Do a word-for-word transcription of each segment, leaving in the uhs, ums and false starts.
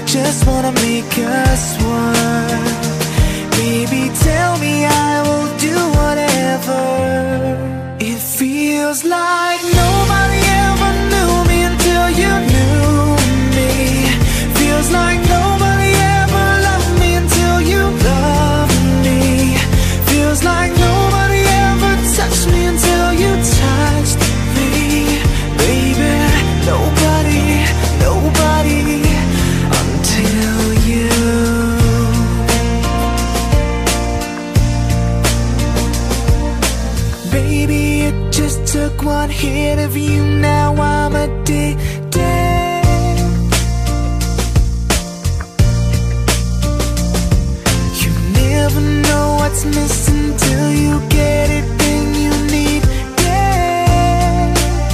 just wanna make us one. Baby, tell me I will do whatever. It feels like nobody ever knew me until you knew me. Feels like nobody ever loved me until you loved me. Feels like nobody ever touched me until you touched me. Baby, nobody, nobody until you. Baby, it just took one hit of you, now I'm addicted. You never know what's missing till you get it, then you need it.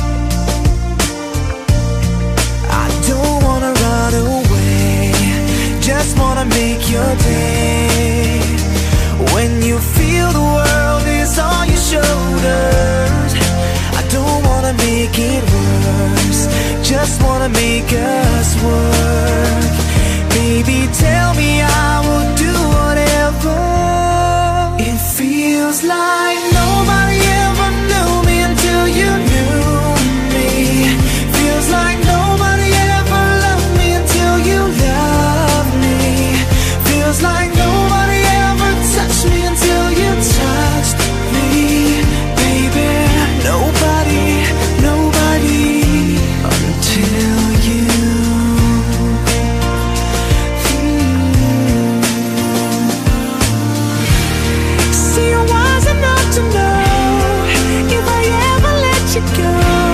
I don't wanna run away, just wanna make your day. When you feel the world is on your shoulders, I don't wanna make it worse, just wanna make us work. Baby, tell me I will do whatever. It feels like nobody ever knew me until you knew me. Feels like nobody ever loved me until you loved me. Feels like nobody ever touched me until you touched me. Baby, nobody, nobody until you. Mm. See, I wasn't enough to know if I ever let you go,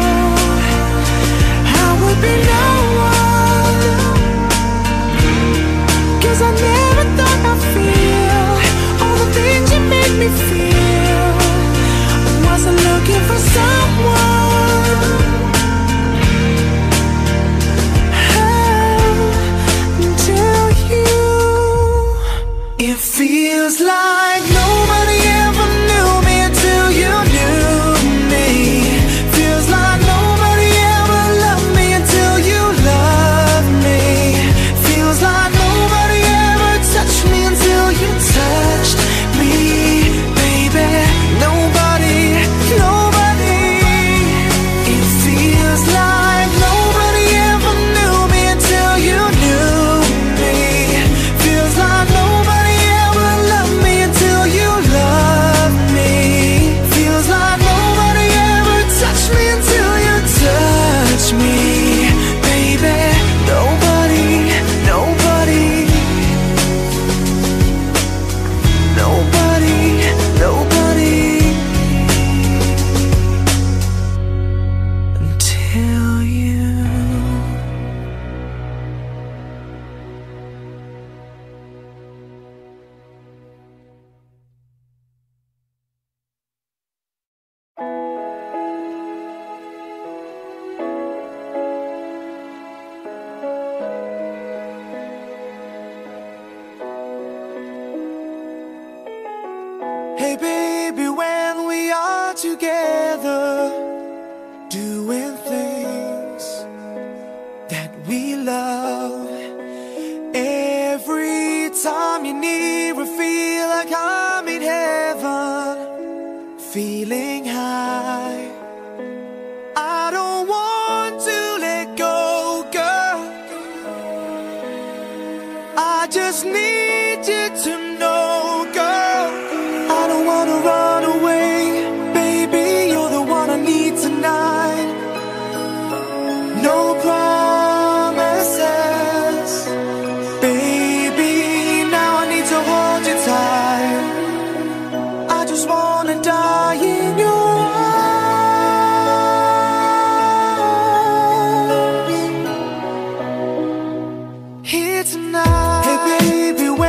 I would be no one. 'Cause I never thought I'd feel all the things you make me feel. I wasn't looking for someone. Oh, until you. It feels like nobody ever knew me until you knew me. Feels like nobody ever loved me until you loved me. Feels like nobody ever touched me until you touched me. Baby, nobody, nobody. It feels like nobody ever knew me until you knew me. Feels like nobody ever loved me until you loved me. Feels like nobody ever touched me until you touched me. Baby, nobody, nobody. Nobody, nobody until you. Hey baby, when we are together, doing things that we love, every time you're near, I feel like I'm in heaven, feeling high. I don't want to let go, girl. I just need you to know, girl. I don't wanna run away, baby, you're the one I need tonight. No promises, baby, now I need to hold you tight. I just wanna die in your arms here tonight. Hey baby,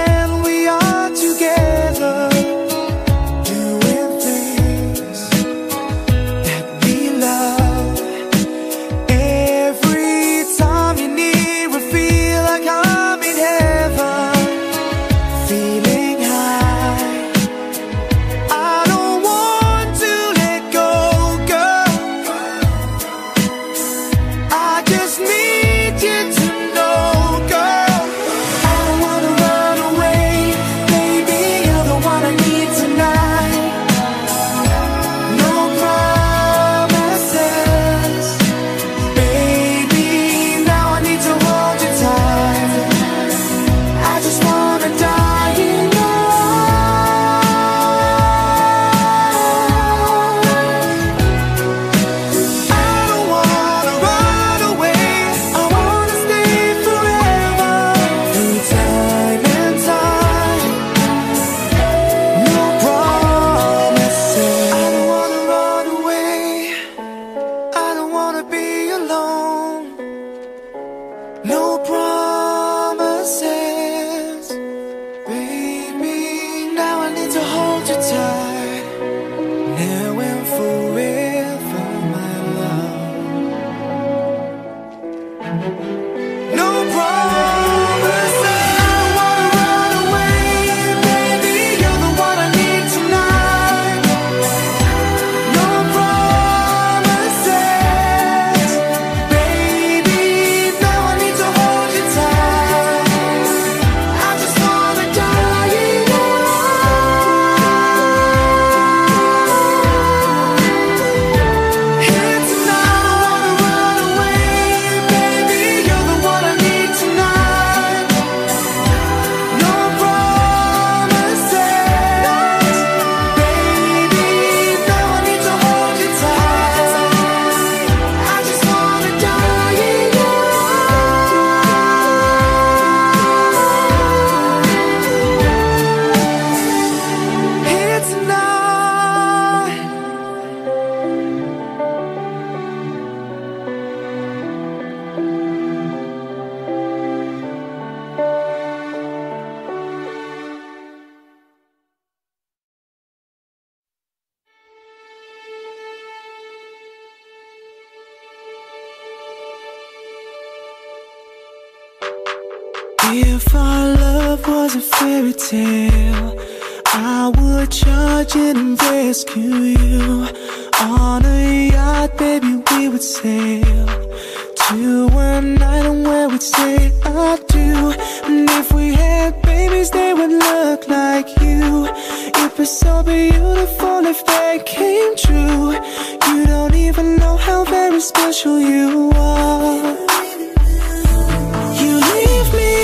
If our love was a fairy tale, I would charge in and rescue you. On a yacht, baby, we would sail to an island where we'd say I do. And if we had babies, they would look like you. It'd be so beautiful if they came true. You don't even know how very special you are. You leave me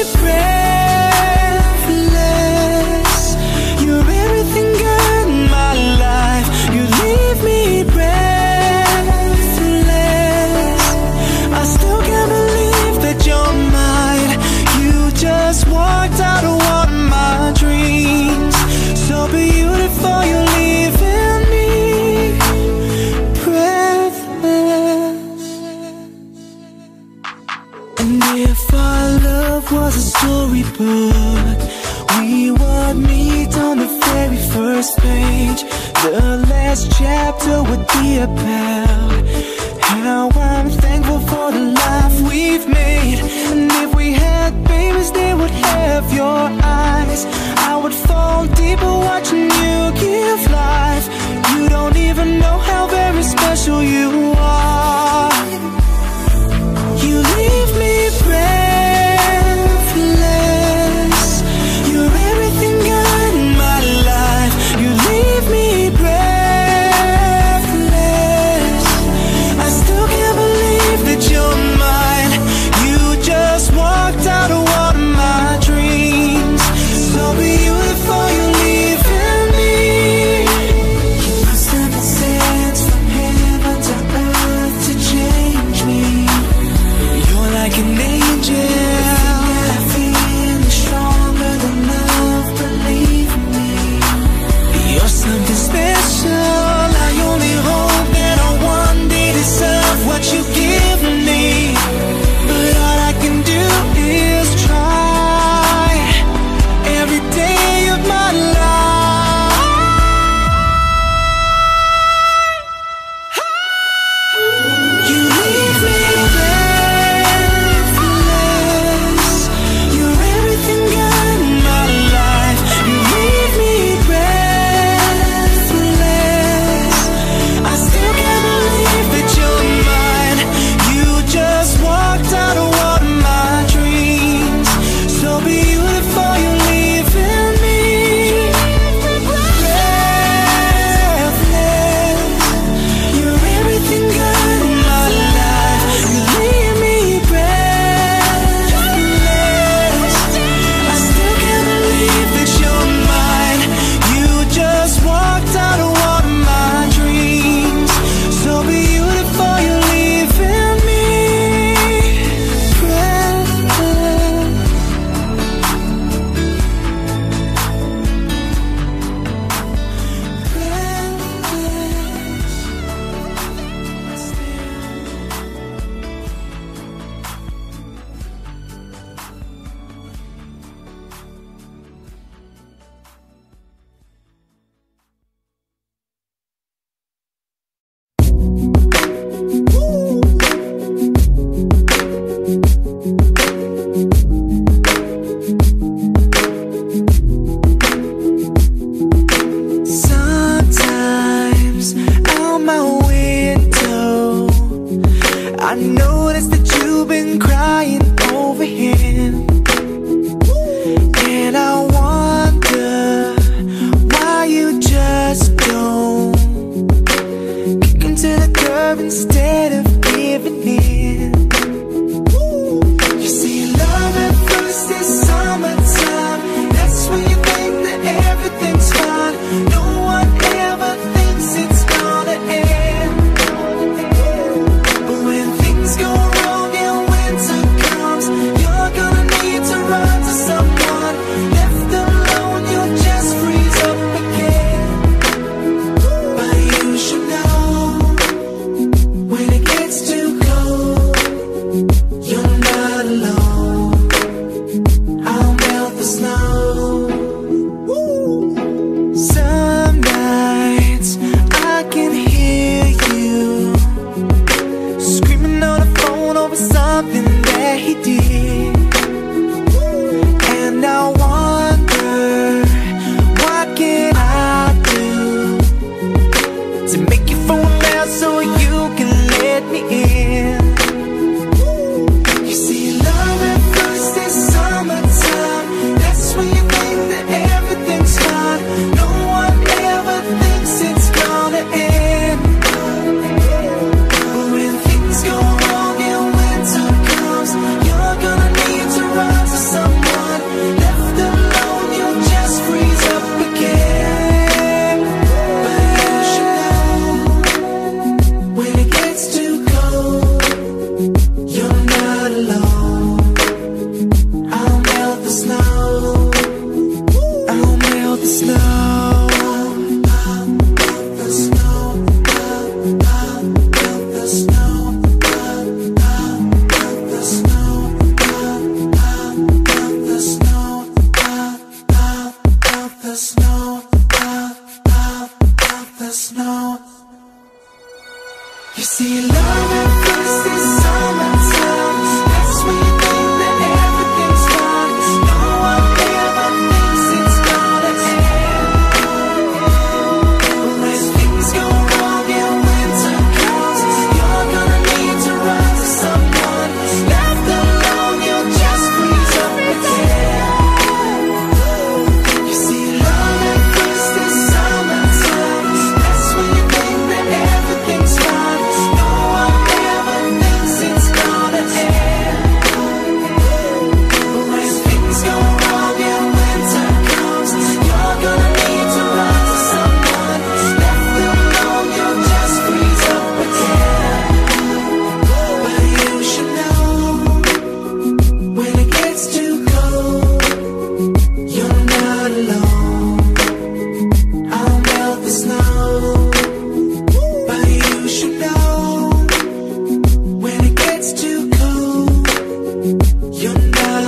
breathless. You're everything good in my life. You leave me breathless. I still can't believe that you're mine. You just walked out of one of my dreams. So beautiful, you're leaving me breathless. And if our love was a storybook, we would meet on the very first page. The last chapter would be about how I'm thankful for the life we've made. And if we had babies, they would have your eyes. I would fall deeper watching you give life. You don't even know how very special you are. You leave me breathless. You're everything good in my life. You leave me breathless. I still can't believe that you're mine. You just walked out of one of my dreams. So beautiful, you're leaving me. You must have been sent from heaven to earth to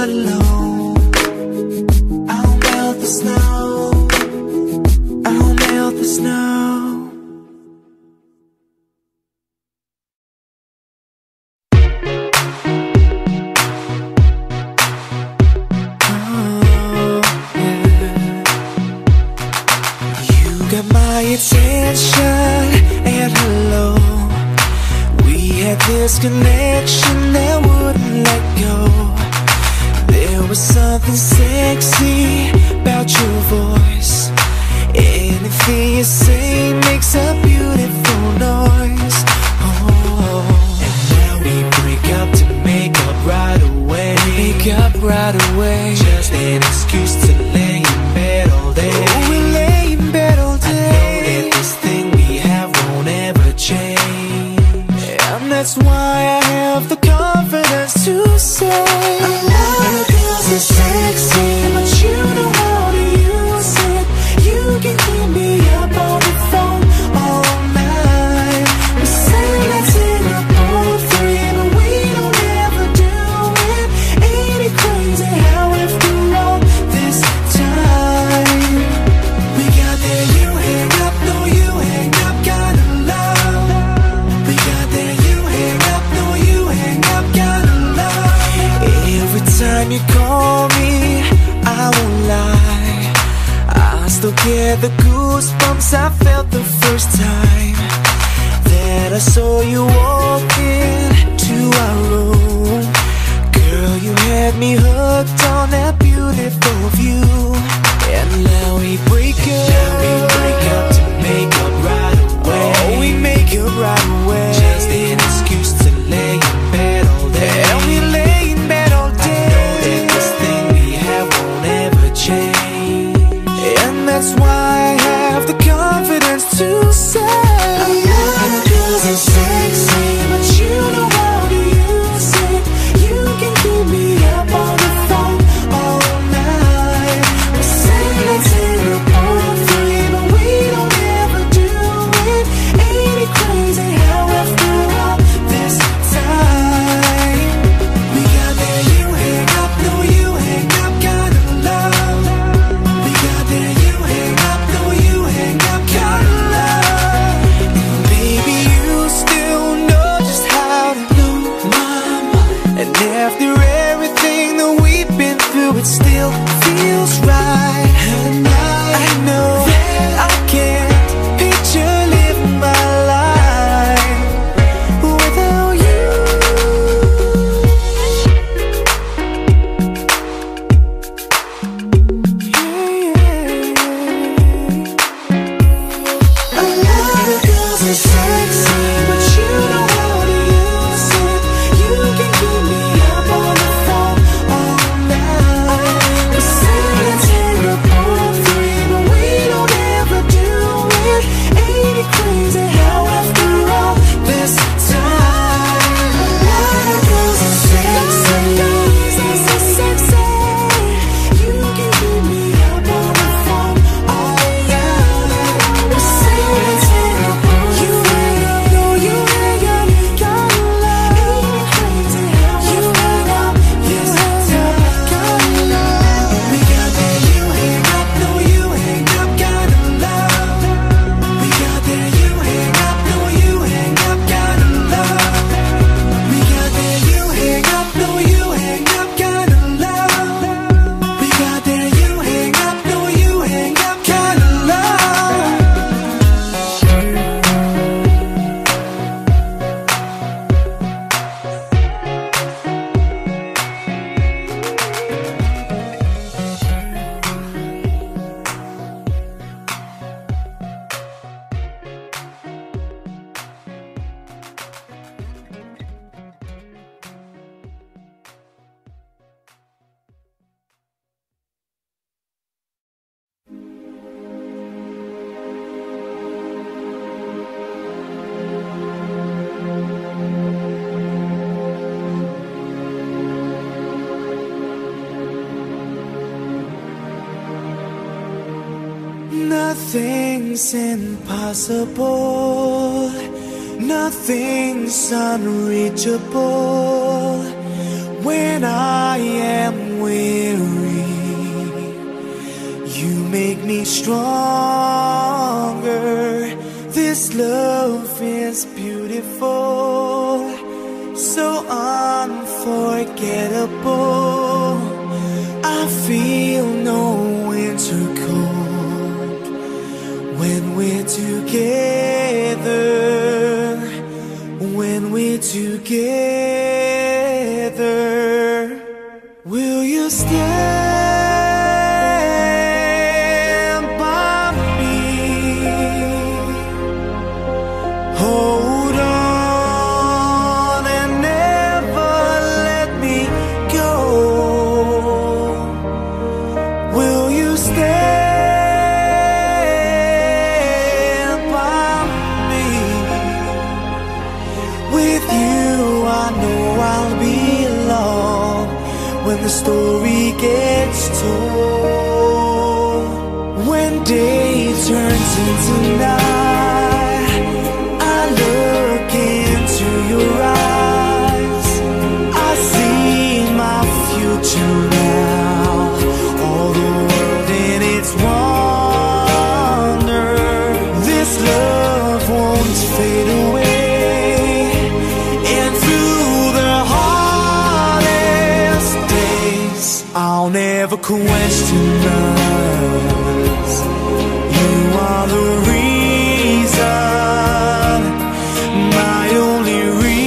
alone. I'll melt the snow, I'll melt the snow. Oh, yeah. You got my attention, and hello, we had this connection that wouldn't let go. There was something sexy about your voice. Anything you say makes a beautiful noise. Oh, and now we break up to make up right away. Make up right away. Just an excuse to lay in bed all day. Oh, we lay in bed all day. I know that this thing we have won't ever change, and that's why I have the confidence to say a lot of girls are sexy, but you know how to use it. You can keep me up on the phone all night. We say let's hang up all three, but we don't ever do it. Ain't it crazy how after all this time we got that you hang up, no you hang up kind of love. We got that you hang up, no you hang up kind of love. Every time you call me, I won't lie, I still get the goosebumps I felt the first time that I saw you walk into our room. Girl, you had me hooked on that beautiful view. And now we break up, now we break up to make up right away. Oh, we make up right away. Just an excuse to lay in bed all day. And we lay in bed all day. I know that this thing we have won't ever change, and that's why I have the confidence to say a lot of girls are sexy, but you know how to use it. You can keep me up on the phone all night. We say let's hang up all three, but we don't ever do it. Ain't it crazy how after all this time we got that you hang up, no you hang up kind of love. We got that you hang up, no you hang up kind of love. And baby, you still know just how to blow my mind. And after everything that we've been through, it still feels right. And I, I know that I can't picture living my life without you. Yeah, yeah. A lot of girls are sexy, but you know how to use it. You can keep me up on the phone all night. We say let's hang up all three, but we don't ever do it. Ain't it crazy how after all this time a lot of girls are sexy, girls are so sexy. You can keep me up on the phone all night. We say let's hang up all three. You hang up, no you hang up, kind of love. Ain't it crazy how you hang up, you hang up, kind of love. We got that you hang up, no you hang up, kind of love. We got that you hang up, no you hang up, kind of love. We got that you hang up, no you hang up, kind of love. We got that you hang up, no you hang up, kind of love. Nothing's impossible, nothing's unreachable when I am with stronger. This love is beautiful, so unforgettable. I feel no winter cold when we're together. When we're together, will you stand by me? Hold on and never let me go. Will you stand by me? With you I know I'll be alone when the story gets told. When day turns into night, I look into your eyes. I see my future now, all the world in its wonder. This love won't fade away. I'll never question us. You are the reason, my only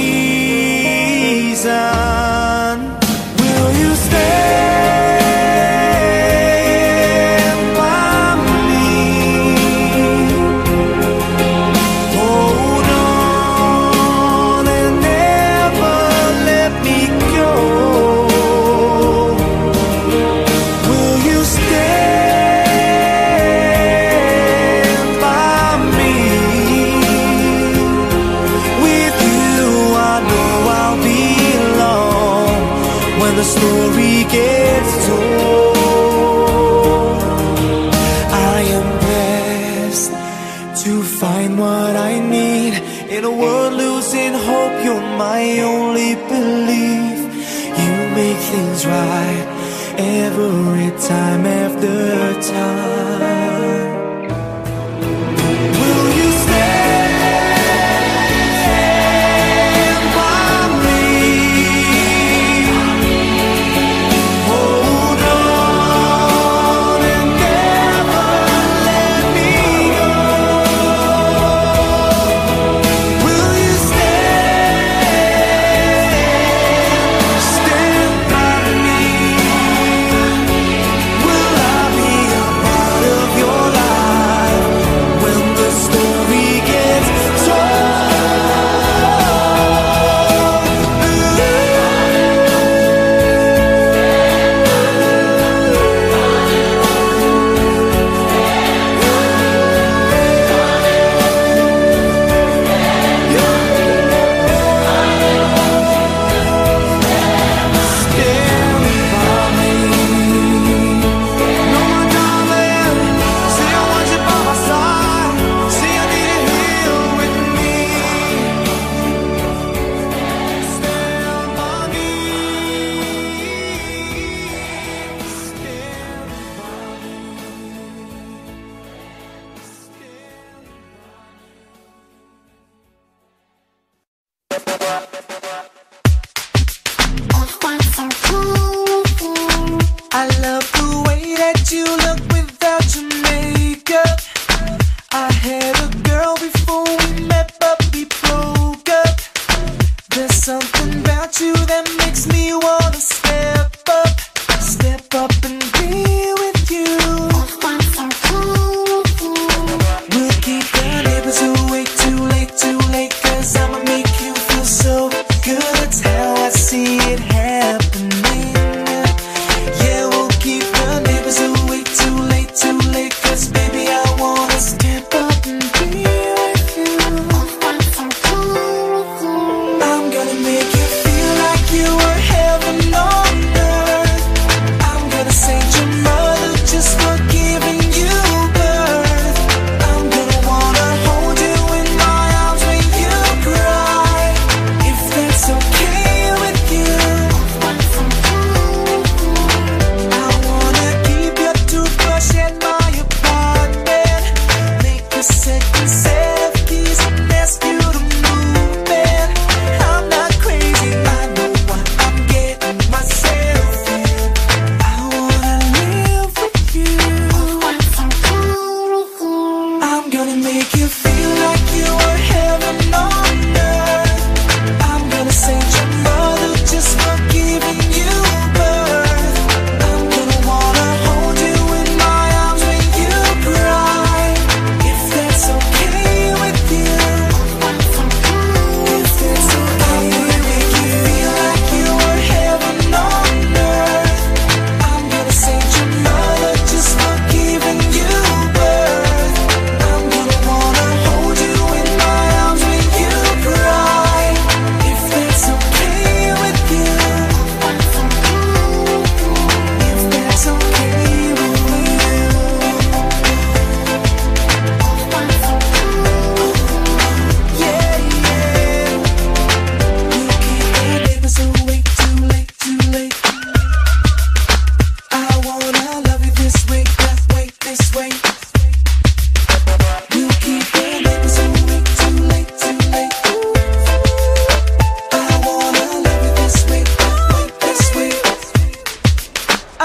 reason. Will you stand by me? Hold on and never let me go. The story gets told. I am blessed to find what I need in a world losing hope. You're my only belief. You make things right every time after time. Will you stand by me? Make you feel like you were heaven on earth. I'm gonna say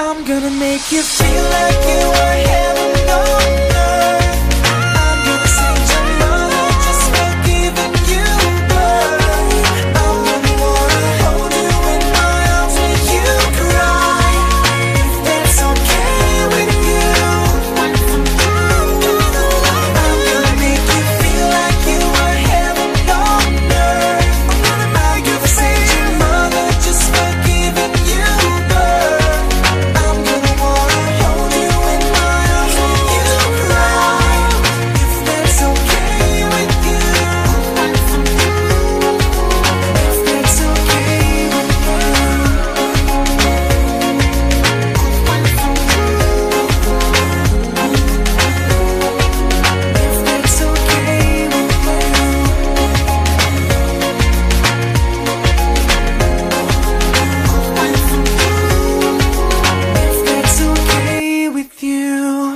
I'm gonna make you feel like you are heaven on earth. I'm gonna send your mother just for giving you birth. I'm gonna wanna hold you in my arms when you cry, if that's okay with you. I'm gonna make you feel like you are heaven on earth. I'm gonna send your mother just for giving you birth. I'm gonna wanna hold you in my arms when you cry, if that's okay with you. If that's okay with you. If that's okay with you. If that's okay with you.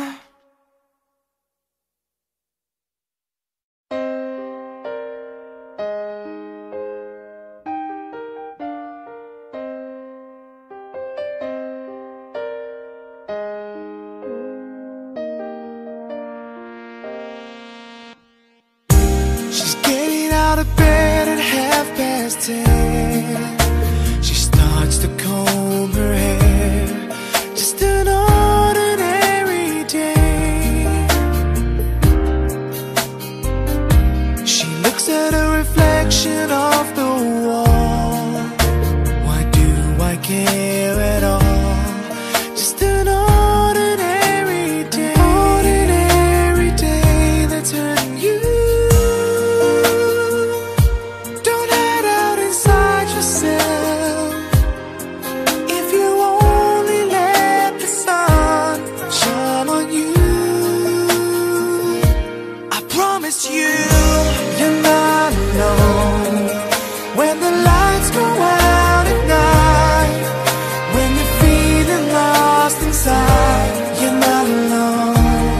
She's getting out of bed at half past ten. She starts to comb her hair, just an ordinary day. She looks at her reflection of the wall. Why do I care at all? Just an ordinary day. Ordinary day that's hurting you. Don't hide out inside yourself. If you only let the sun shine on you, I promise you, you're not alone. When the lights go out at night, when you're feeling lost inside, you're not alone.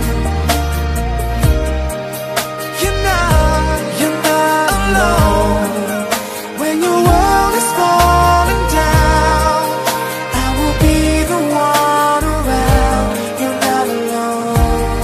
You're not, you're not alone. When your world is falling down, I will be the one around. You're not alone.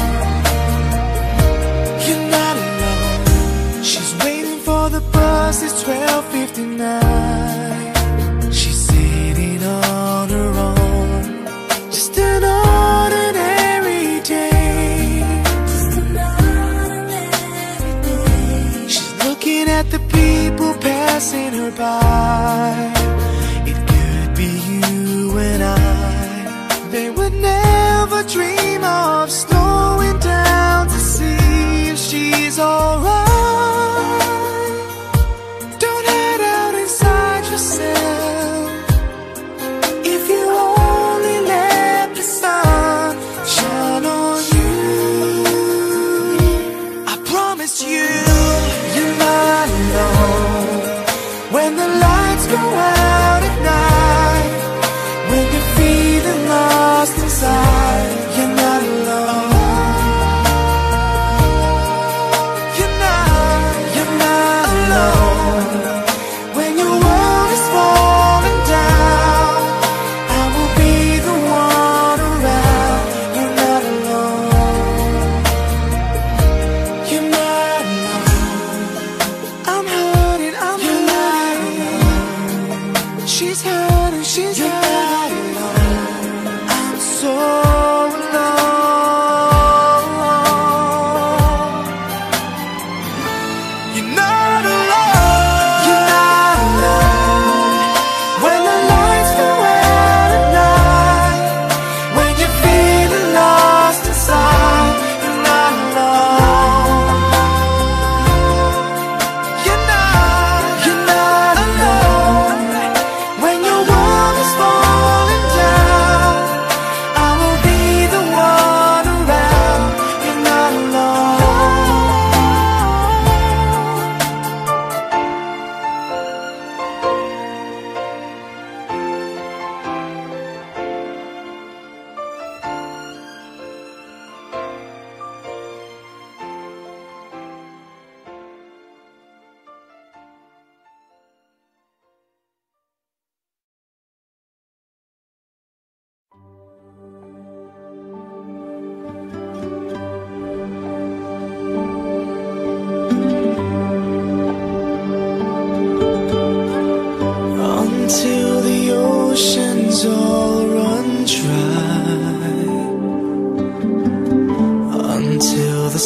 You're not alone. She's waiting for the bus, it's twelve fifty-nine. She's sitting on her own. Just an ordinary day. Just an ordinary day. She's looking at the people passing her by. It could be you and I. They would never dream of slowing down to see if she's alright. Don't hide out inside yourself. If you only let the sun shine on you, I promise you, you're not alone. When the lights go out at night, when you're feeling lost inside, you're not alone. You're not.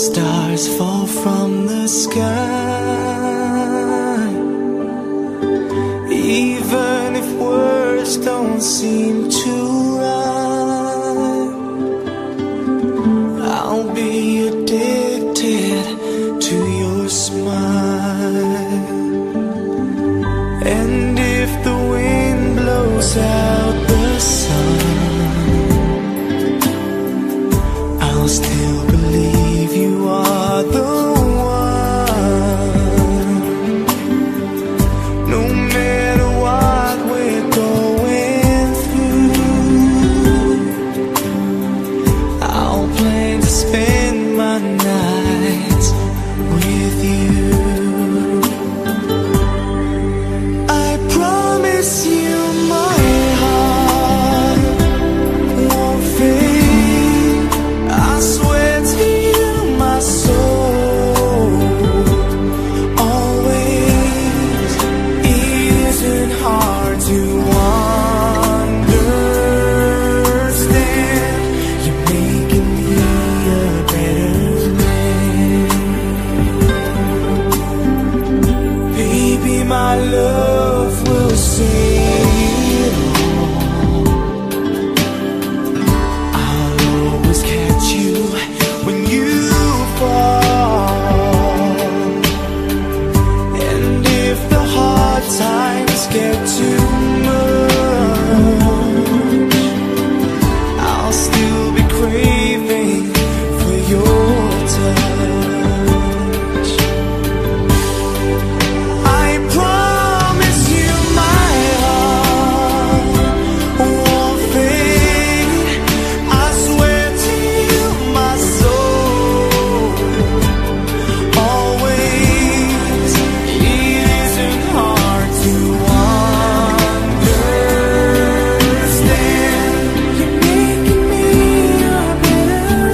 stars fall from the sky. Even if words don't seem to rhyme, I'll be addicted to your smile. And if the wind blows out the sun, I'll still believe you are the one. No matter what we're going through, I'll plan to spend my nights with you. I promise you my heart won't fade. I swear to you my soul always. It isn't hard to understand. You're making me a better man. Baby, my love will save it all. I'll always catch you when you fall. And if the hard times get too much, I'll still be craving for your touch. I promise you my heart won't fade. I swear to you my soul always. It isn't hard to understand. You're making me a better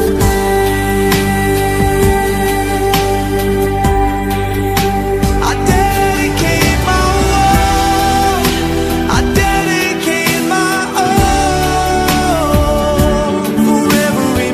man. I dedicate my world, I dedicate my all. For every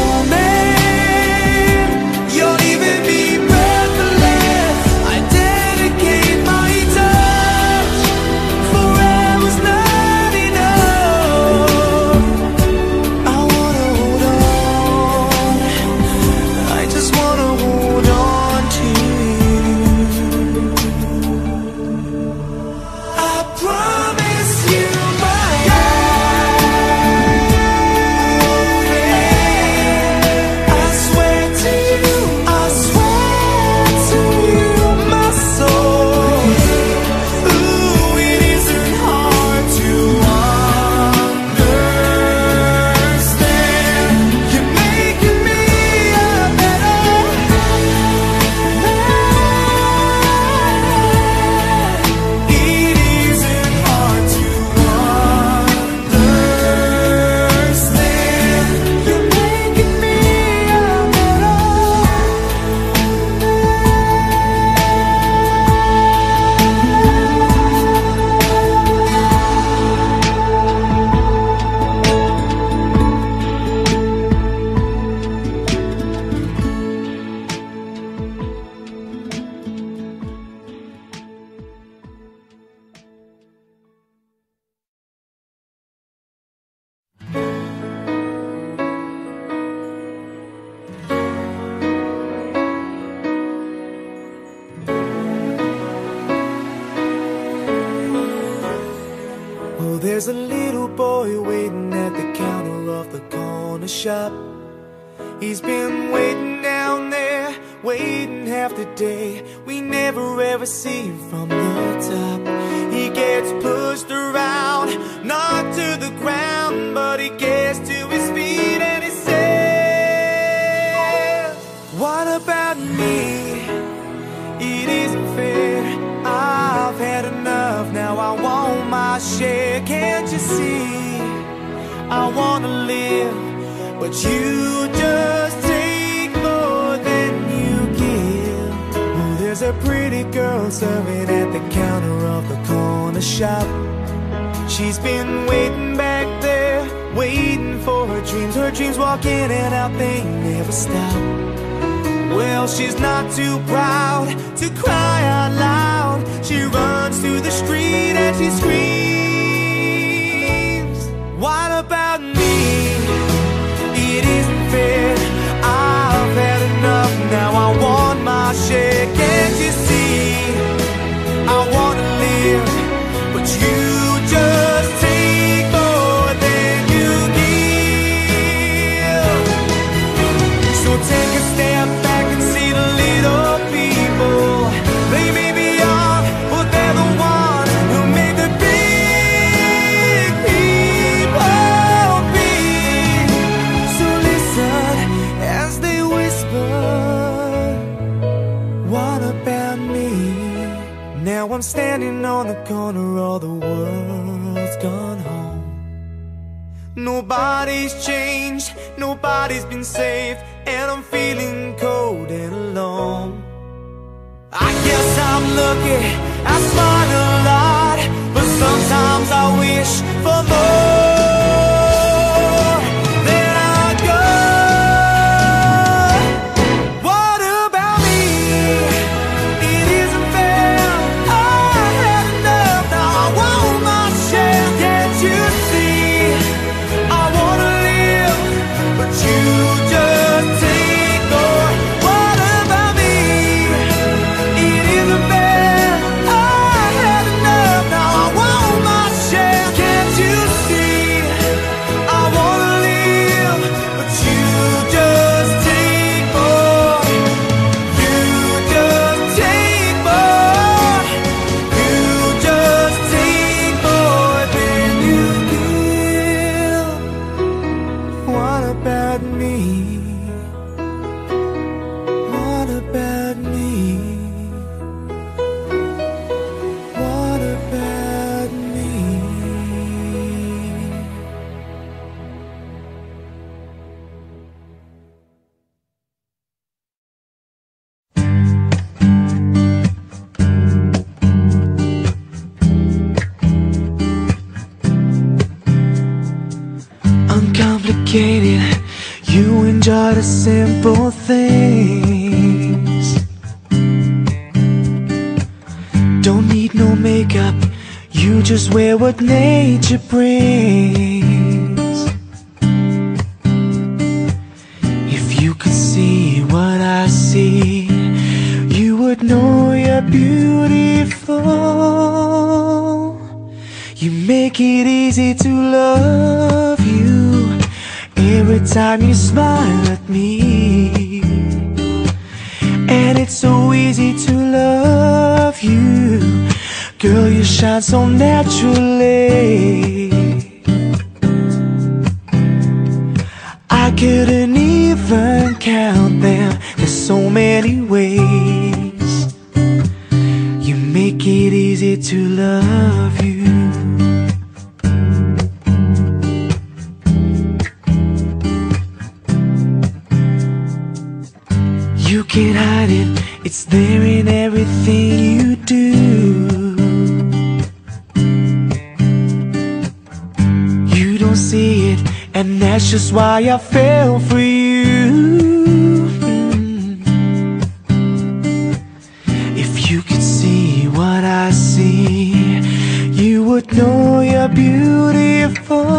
moment you're leaving me breathless. I dedicate my touch. Forever's not enough. I wanna hold on. I just wanna hold on to you. I promise you my heart won't fade. I swear to you, I swear to you, my soul. Ooh, it isn't hard to understand. You're making me a better man. It isn't hard to understand. You're making me a better Oh, there's a little boy waiting at the counter of the corner shop. He's been waiting down there, waiting half the day. We never ever see him from the top. He gets pushed around, knocked to the ground, but he gets to his feet and he says, what about me? It isn't fair. I've had enough, now I want my share. Can't you see? I wanna live, but you just take more than you give. Oh, there's a pretty girl serving at the counter of the corner shop. She's been waiting back there, waiting for her dreams. Her dreams walk in and out, they never stop. Well, she's not too proud to cry out loud. She runs to the street and she screams, what about me? It isn't fair, I've had enough. Now I want my share. Can't you see? I wanna live, but you just take more than you give. So take a step back and see the little people. They may be young, but they're the one who made the big people big. So listen as they whisper, what about me? Now I'm standing on the corner, all the world's gone home. Nobody's changed, nobody's been saved, and I'm feeling cold and alone. I guess I'm lucky, I smile a lot, but sometimes I wish for more. Then I go, what about me? It isn't fair, I had enough. Now I want my share. Can't you see? I wanna live, but you just take more. What about me? It isn't fair, I had enough. Now I want my share. Can't you see? I wanna live, but you just take more. You just take more. You just take more than you give. What about me? What about me? What about me? Uncomplicated, you enjoy the simple things. Don't need no makeup, you just wear what nature brings. If you could see what I see, you would know you're beautiful. You make it easy to love you every time you smile at me. And it's so easy to love you. Girl, you shine so naturally. I couldn't even count them, there's so many ways. You make it easy to love you. You can't hide it, it's there in everything you do. You don't see it, and that's just why I fell for you. If you could see what I see, you would know you're beautiful.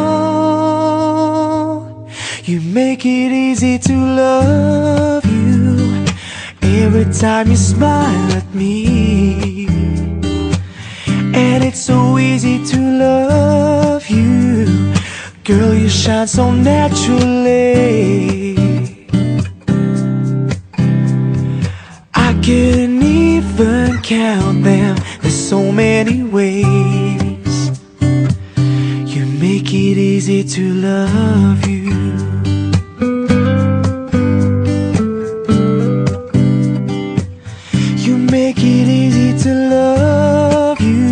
You make it easy to love you every time you smile at me. And it's so easy to love you. Girl, you shine so naturally. I couldn't even count them, there's so many ways. You make it easy to love you. Make it easy to love you.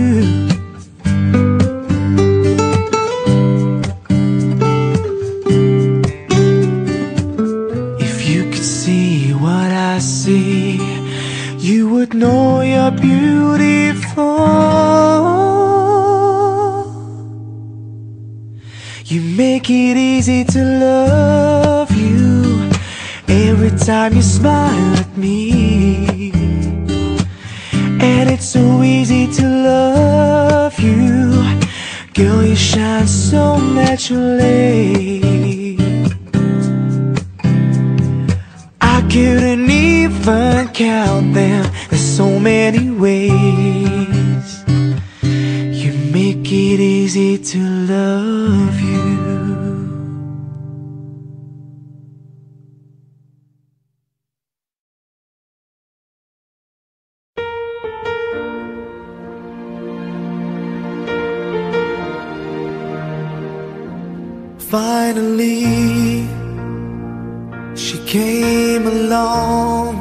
If you could see what I see, you would know you're beautiful. You make it easy to love you every every time you smile at me. And it's so easy to love you. Girl, you shine so naturally. I couldn't even count them. There's so many ways you make it easy to love you. Finally, she came along,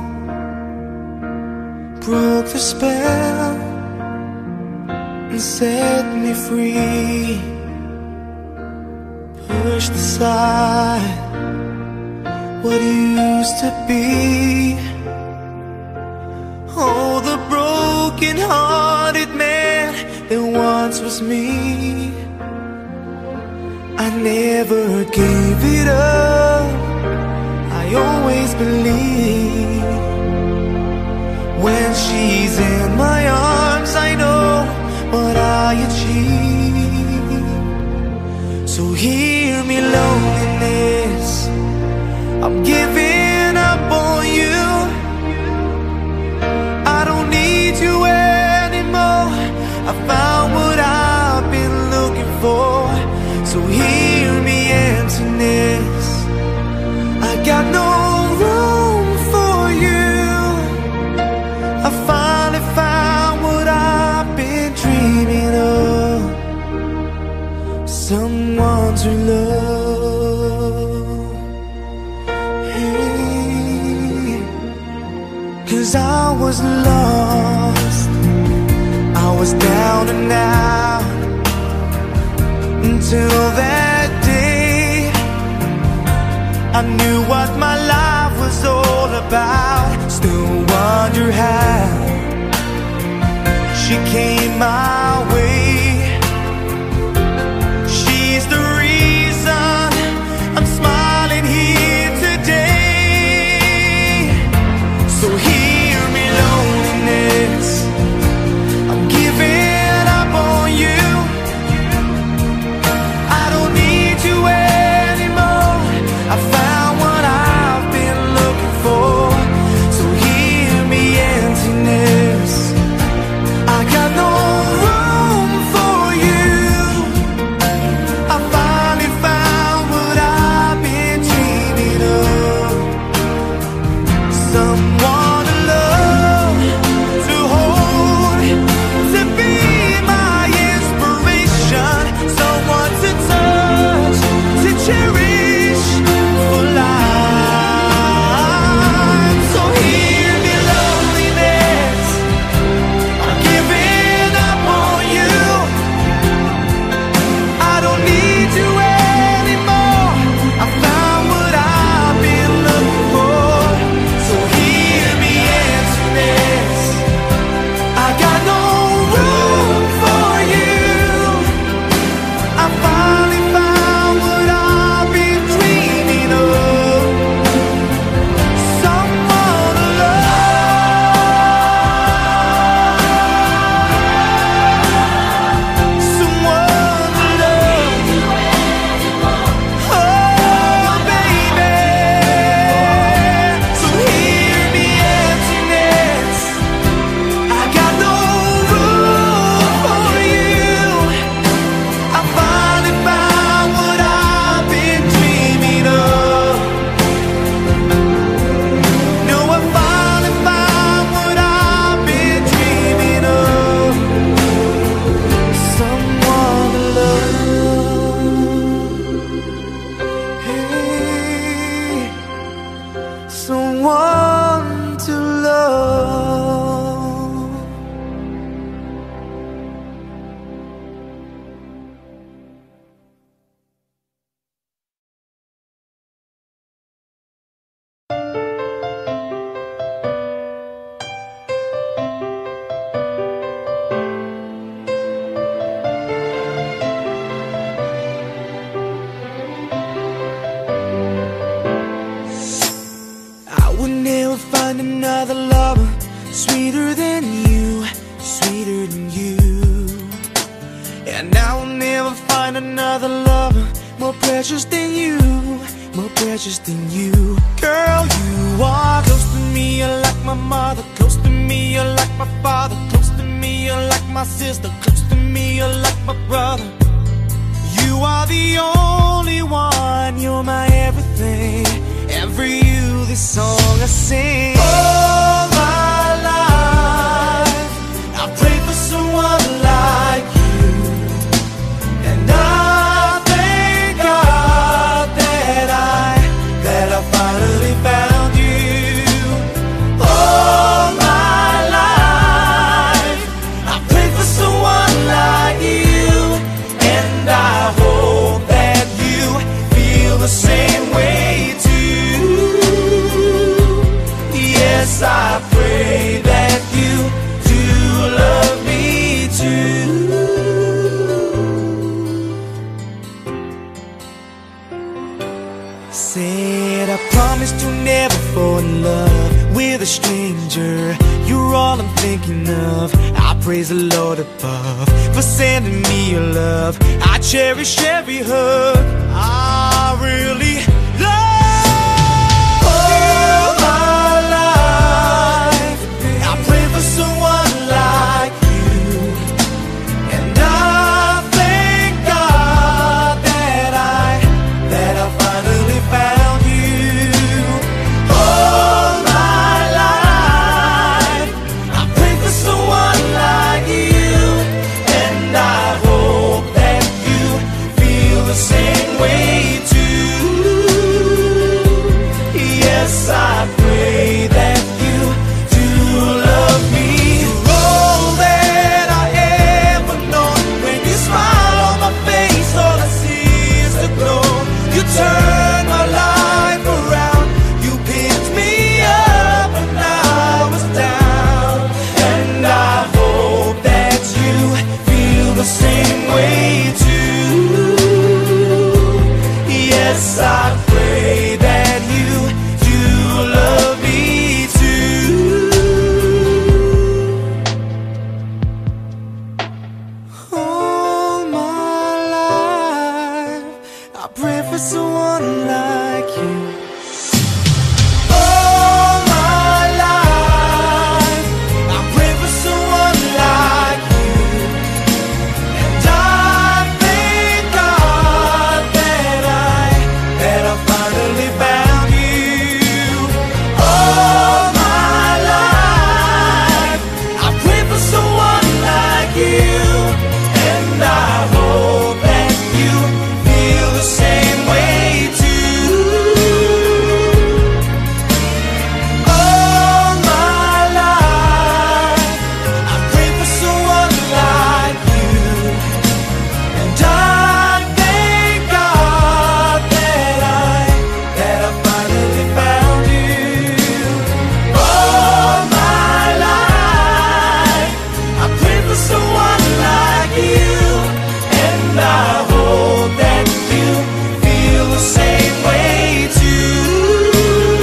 broke the spell and set me free. Pushed aside what used to be. Oh, the broken-hearted man that once was me. I never gave it up. I always believe when she's in my arms, I know what I achieve. So hear me, loneliness, I'm giving up on you. I don't need you anymore. I found what I've been looking for. So hear me, emptiness, I got no room for you. I finally found what I've been dreaming of, someone to love. Hey, 'cause I was lost, I was down and out, until that day I knew what my life was all about. Still wonder how she came my way. She's the reason I'm smiling here today. So hear me, loneliness, I'm giving up on you. I found what I've been looking for. So hear me, emptiness, I got no room. precious than you. Girl, you are close to me, you're like my mother. Close to me, you're like my father. Close to me, you're like my sister. Close to me, you're like my brother. You are the only one, you're my everything. And for you, this song I sing. All my life I pray for someone like you, and I thank God that I, that I finally found you. All my life I pray for someone like you, and I hope that you feel the same way too. Yes, I pray that you do love me too. Said I promise to never fall in love with a stranger. You're all I'm thinking of. I praise the Lord above for sending me your love. I cherish every hug. I really love all my life. I pray for someone like you, and I thank God that I, that I finally found you. All my life I pray for someone like you, and I hope that you feel the same way too. Yes, I pray that you do love me. You're all that I ever know. When you smile on my face, all I see is the glow. You turn my life around. You picked me up when I was down, and I hope that you feel the same way too. Yes, I pray that you do love me too. All my life I pray for someone like you. All my life I pray for someone like you, and I thank God that I, that I finally found you. All my life I pray for someone like you, and I hope that you feel the same way too. All my life I pray for someone like you, and I thank God that I, that I finally found you. All my life I pray for someone like you, and I hope that you feel the same way too.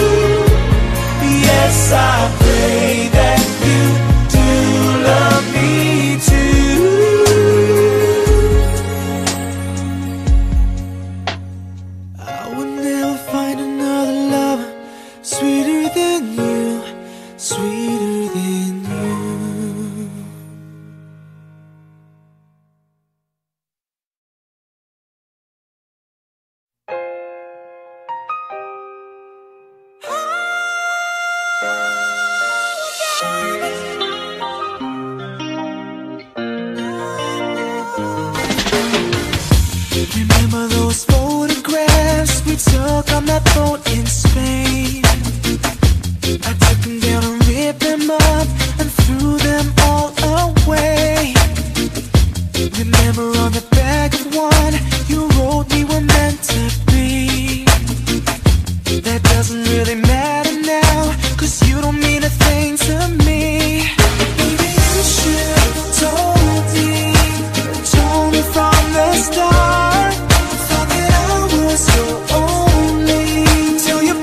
Yes, I pray that you do love me too. I would never find another lover sweeter than you, sweeter than you. Remember those photographs we took on that boat in Spain? I took them down and ripped them up and threw them all away. Remember on the back of one you wrote we were meant to be. That doesn't really matter now, 'cause you don't mean a thing to me. Maybe you should have told me, told me from the start. Thought that I was your only, till you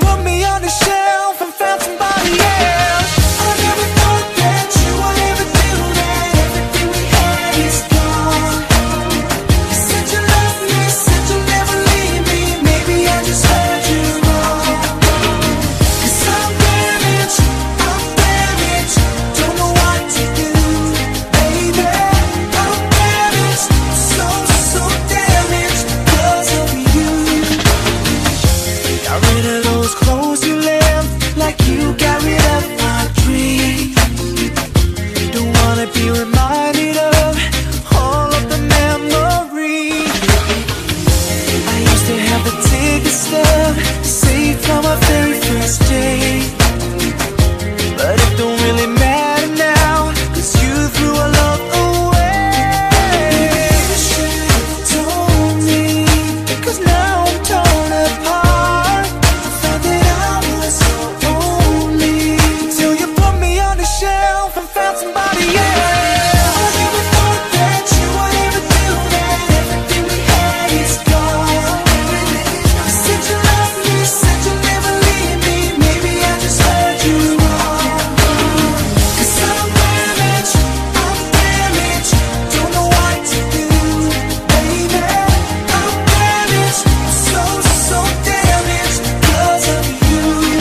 Got rid of those clothes you left, like you got rid of my dream. Don't wanna be reminded of all of the memories. I used to have the ticket stub saved from our very first date, but it don't really matter now, 'cause you threw our love away. You should've told me, 'cause now I'm torn apart. I thought that I was so lonely, till you put me on the shelf and found somebody else. I never thought that you would ever do that. Everything we had is gone. You said you loved me, said you'll never leave me. Maybe I just heard you wrong. 'Cause I'm damaged, I'm damaged. Don't know what to do, baby. I'm damaged, so, so damaged because of you.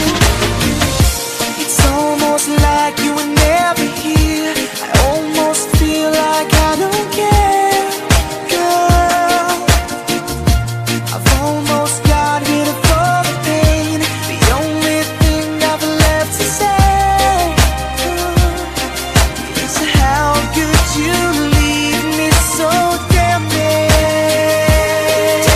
It's almost like you were never here. I almost feel like I don't care, girl. I've almost got rid of all the pain. The only thing I've left to say, uh, is how could you leave me so damaged?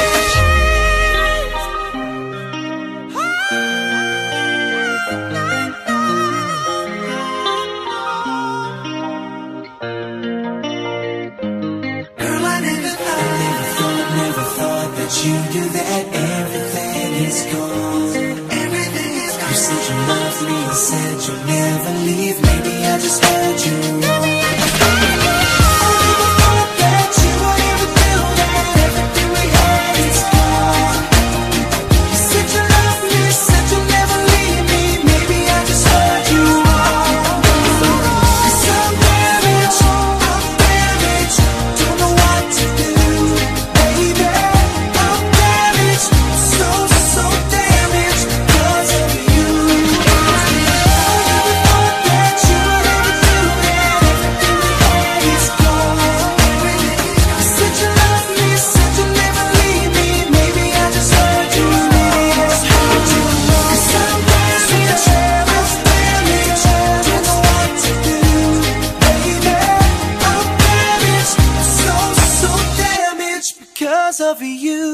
Girl, I never thought, never thought, never thought that you'd do that. Everything is gone. Everything is gone. You said you loved me, you said you'd never leave. Maybe I just heard you wrong. I never thought that you would ever do that. Everything we had is gone. You said you loved me, said you'll never leave me. Maybe I just heard you wrong. 'Cause I'm damaged, I'm damaged. Don't know what to do, baby. I'm damaged, so, so damaged because of you. I never thought that you would ever do that. Everything we had is gone. You said you loved me, said you'll never leave me. Maybe I just heard you, maybe I just heard you. 'Cause I'm damaged, I'm damaged. Don't know what to do, baby. I'm damaged, so, so damaged because of you.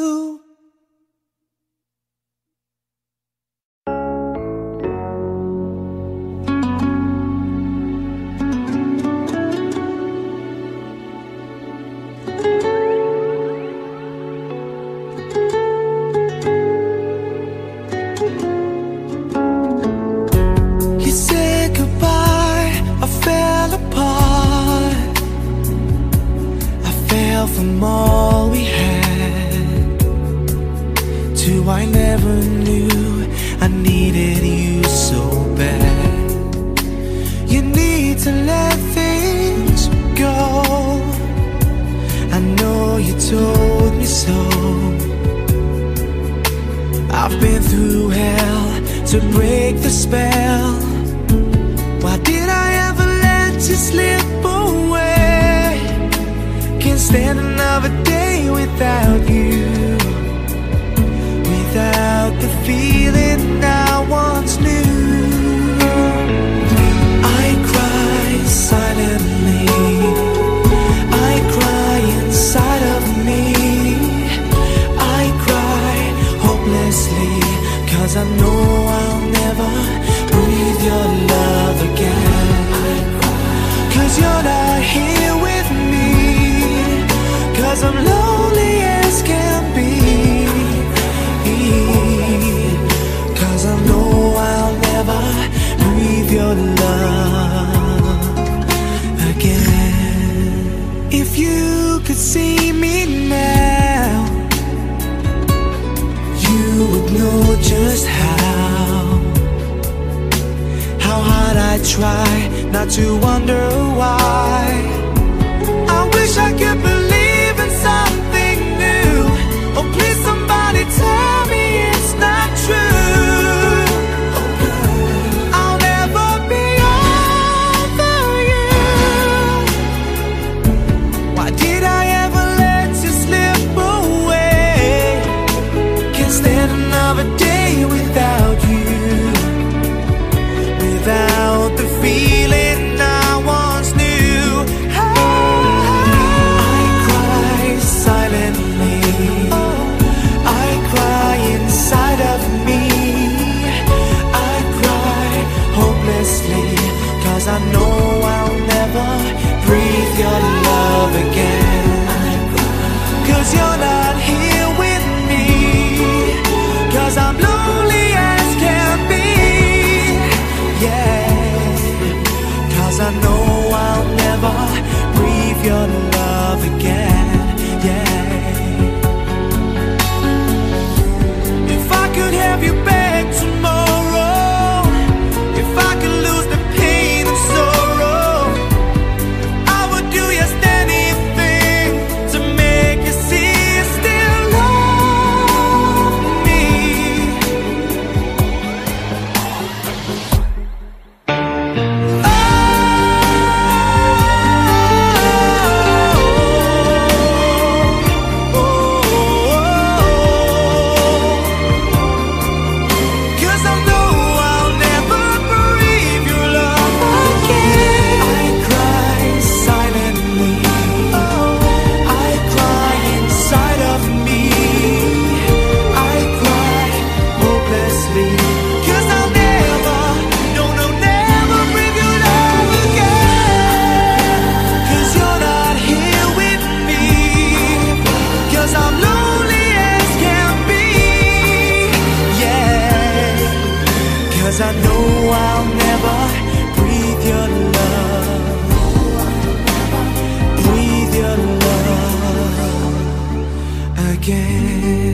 You said goodbye, I fell apart. I fell from all we had, to I never knew I needed you so bad. You need to let things go. I know you told me so. I've been through hell to break the spell. Why did I ever let you slip away? Can't stand another day without you, without the feeling I once knew. I cry silently, I cry inside of me. I cry hopelessly, 'cause I know I'll never breathe your love again. 'Cause you're not here with me, 'cause I'm lonely as can be. 'Cause I know I'll never breathe your love again. If you could see me now, you would know just how How hard I try not to wonder why. I wish I could believe in something new. Oh please somebody tell me it's not true. I'll never be over you. Why did I ever let you slip away? Can't stand another a day without you, without the feeling I once knew. I cry silently, I cry inside of me, I cry hopelessly, 'cause I know I'll never breathe your love again. 'Cause you're not here with me, 'cause I'm lonely as can be. Yeah, 'cause I know I'll never breathe your love again. Yeah. If I could have you back tomorrow, if I could lose the pain and sorrow, I would do just anything to make you see you still love me. Oh, oh, oh, 'cause I know I'll never breathe your love again. I cry silently, I cry inside of me, I cry hopelessly, 'cause I'll never, no, no, never breathe your love again. 'Cause you're not here with me, 'cause I'm lonely as can be. Yeah, 'cause I know I'll never breathe your love, breathe your love again.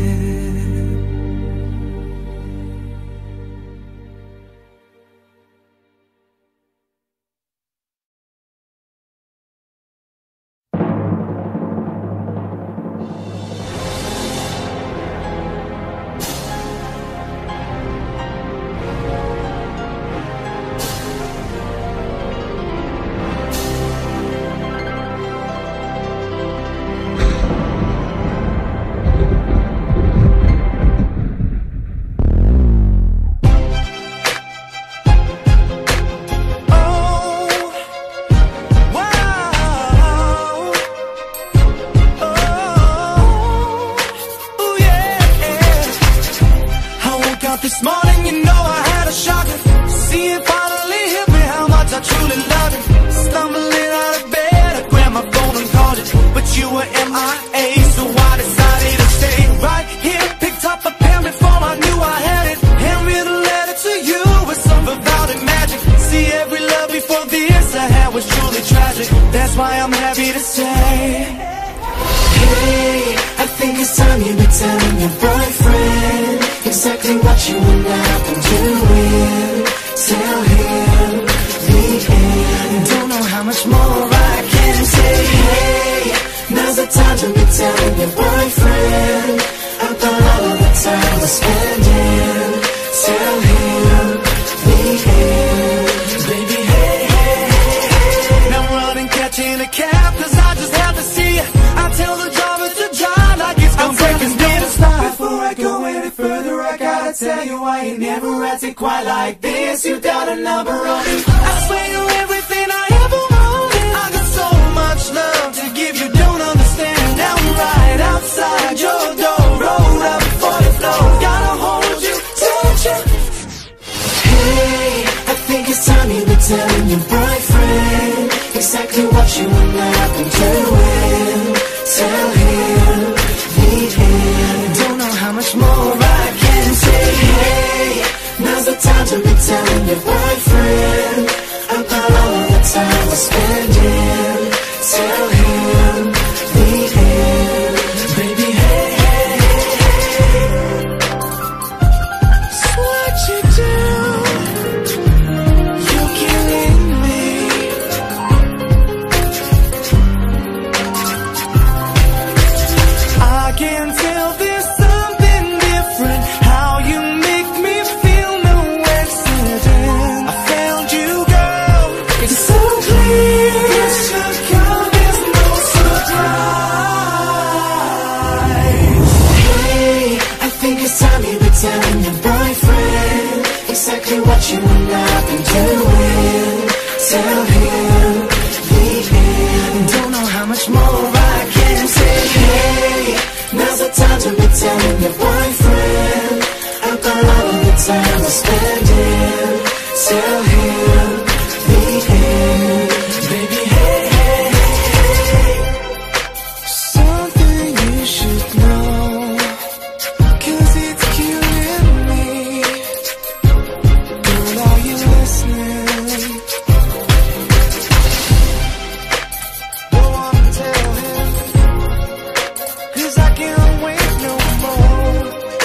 This morning, you know I had a shocker. See it finally hit me how much I truly love it. Stumbling out of bed, I grabbed my phone and called it, but you were M I A, so I decided to stay right here. Picked up a pen before I knew I had it. Handwritten a letter to you with some vowed magic. See, every love before this I had was truly tragic. That's why I'm happy to say, hey, I think it's time you be telling your boyfriend exactly what you and I've been doing. Tell him the end. Don't know how much more I can say. Hey, now's the time to be telling your boyfriend about all of the time we're spending. Tell him the end. Baby, hey, hey, hey, hey. Now run and catching a cab, 'cause I just have to see you. I tell the driver to drive like it's gonna break his near to stop. Before I go any further, I gotta tell you I ain't never acted quite like this. You got a number on me. I swear you're everything I ever wanted. I got so much love to give you, don't understand. Now I'm right outside your door, roll up for the flow. Gotta hold you, touch you. Hey, I think it's time you be telling your boyfriend exactly what you and I've been doing. Tell him the end. Don't know how much more I can say. Hey, now's the time to be telling your boyfriend about all of the time we're spending. Tell him the end. Baby, hey, hey, hey, hey. So what you do? You're killing me. guess I was spending till here, the end. Baby, hey, hey, hey, something you should know, 'cause it's killing me. Girl, are you listening? Don't wanna tell him, 'cause I can't wait no more.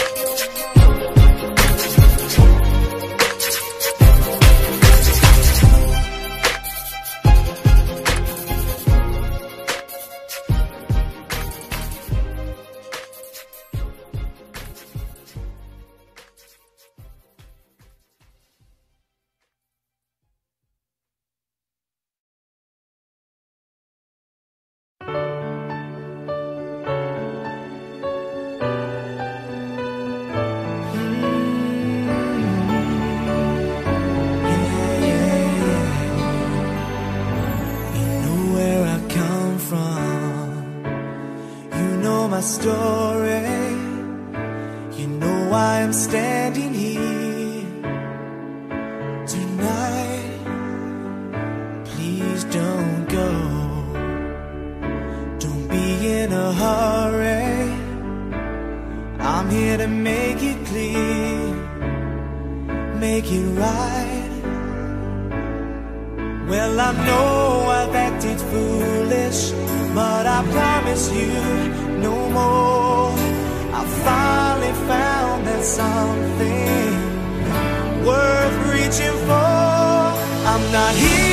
Story, you know why I'm standing here tonight. Please don't go, don't be in a hurry. I'm here to make it clear, make it right. Well, I know I've acted foolish, but I promise you no more. I finally found that something worth reaching for. I'm not here